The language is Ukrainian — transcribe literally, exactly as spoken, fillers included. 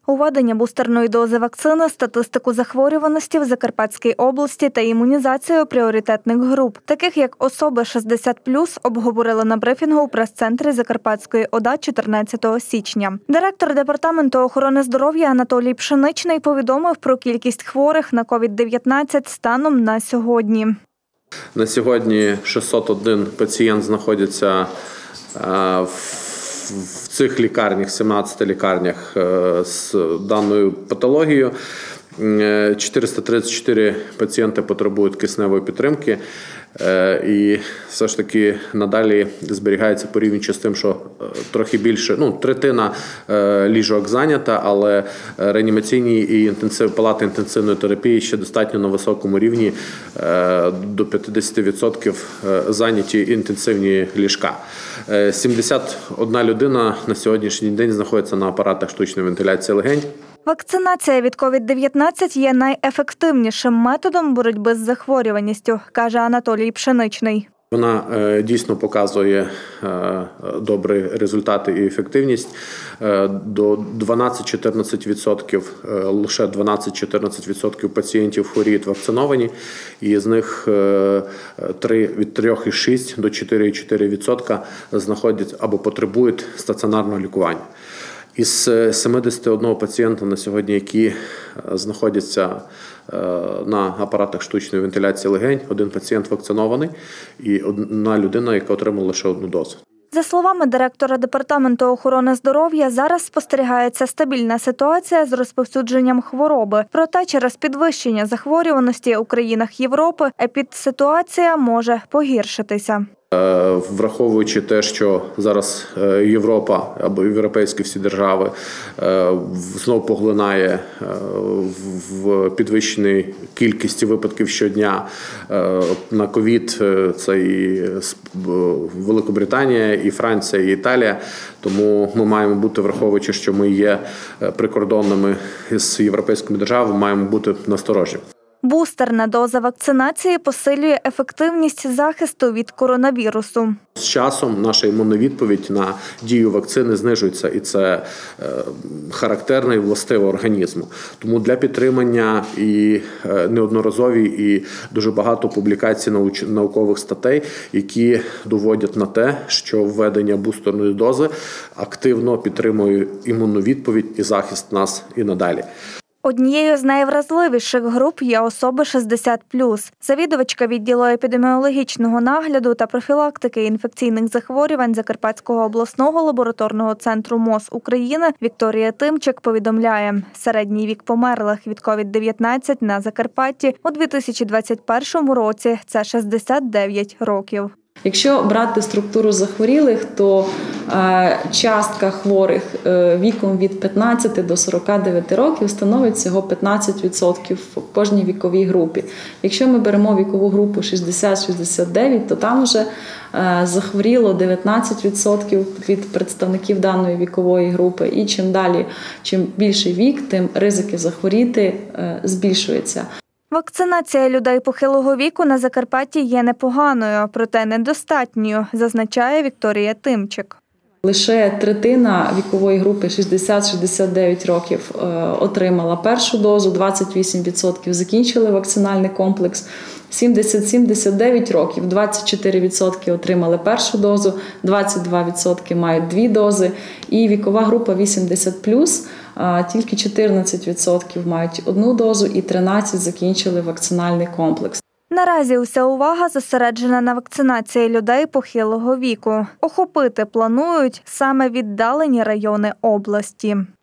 Введення бустерної дози вакцини, статистику захворюваності в Закарпатській області та імунізацію пріоритетних груп, таких як особи шістдесят плюс, обговорили на брифінгу у прес-центрі Закарпатської ОДА чотирнадцятого січня. Директор Департаменту охорони здоров'я Анатолій Пшеничний повідомив про кількість хворих на ковід дев'ятнадцять станом на сьогодні. На сьогодні шістсот один пацієнт знаходиться в в цих лікарнях, сімнадцяти лікарнях з даною патологією. чотириста тридцять чотири пацієнти потребують кисневої підтримки. І все ж таки надалі зберігається порівнюючи з тим, що трохи більше, ну, третина ліжок зайнята, але реанімаційні і інтенсив, палати інтенсивної терапії ще достатньо на високому рівні, до п'ятдесят відсотків зайняті інтенсивні ліжка. сімдесят одна людина на сьогоднішній день знаходиться на апаратах штучної вентиляції легень. Вакцинація від ковід дев'ятнадцять є найефективнішим методом боротьби з захворюваністю, каже Анатолій Пшеничний. Вона дійсно показує добрі результати і ефективність. До дванадцять-чотирнадцять відсотків, лише дванадцять-чотирнадцять відсотків пацієнтів хворіють вакциновані, і з них від три цілих шість десятих до чотири цілих чотири десятих відсотка знаходяться або потребують стаціонарного лікування. Із сімдесят один пацієнта на сьогодні, які знаходяться на апаратах штучної вентиляції легень, один пацієнт вакцинований і одна людина, яка отримала лише одну дозу. За словами директора Департаменту охорони здоров'я, зараз спостерігається стабільна ситуація з розповсюдженням хвороби. Проте через підвищення захворюваності у країнах Європи епідситуація може погіршитися. Враховуючи те, що зараз Європа або європейські всі держави знов поглинає в підвищеній кількості випадків щодня на ковід, це і Великобританія, і Франція, і Італія, тому ми маємо бути, враховуючи, що ми є прикордонними з європейськими державами, маємо бути насторожі. Бустерна доза вакцинації посилює ефективність захисту від коронавірусу. З часом наша імунна відповідь на дію вакцини знижується, і це характерно і властиво організму. Тому для підтримання і неодноразові, і дуже багато публікацій наукових статей, які доводять на те, що введення бустерної дози активно підтримує імунну відповідь і захист нас і надалі. Однією з найвразливіших груп є особи шістдесят плюс. Завідувачка відділу епідеміологічного нагляду та профілактики інфекційних захворювань Закарпатського обласного лабораторного центру МОЗ України Вікторія Тимчик повідомляє, середній вік померлих від ковід дев'ятнадцять на Закарпатті у дві тисячі двадцять першому році – це шістдесят дев'ять років. Якщо брати структуру захворілих, то е, частка хворих е, віком від п'ятнадцяти до сорока дев'яти років становить всього п'ятнадцять відсотків в кожній віковій групі. Якщо ми беремо вікову групу шістдесят - шістдесят дев'ять, то там вже е, захворіло дев'ятнадцять відсотків від представників даної вікової групи. І чим далі, чим більший вік, тим ризики захворіти е, збільшуються. Вакцинація людей похилого віку на Закарпатті є непоганою, проте недостатньою, зазначає Вікторія Тимчик. Лише третина вікової групи шістдесят - шістдесят дев'ять років отримала першу дозу, двадцять вісім відсотків закінчили вакцинальний комплекс. сімдесят - сімдесят дев'ять років, двадцять чотири відсотки отримали першу дозу, двадцять два відсотки мають дві дози. І вікова група вісімдесят плюс, тільки чотирнадцять відсотків мають одну дозу і тринадцять закінчили вакцинальний комплекс. Наразі уся увага зосереджена на вакцинації людей похилого віку. Охопити планують саме віддалені райони області.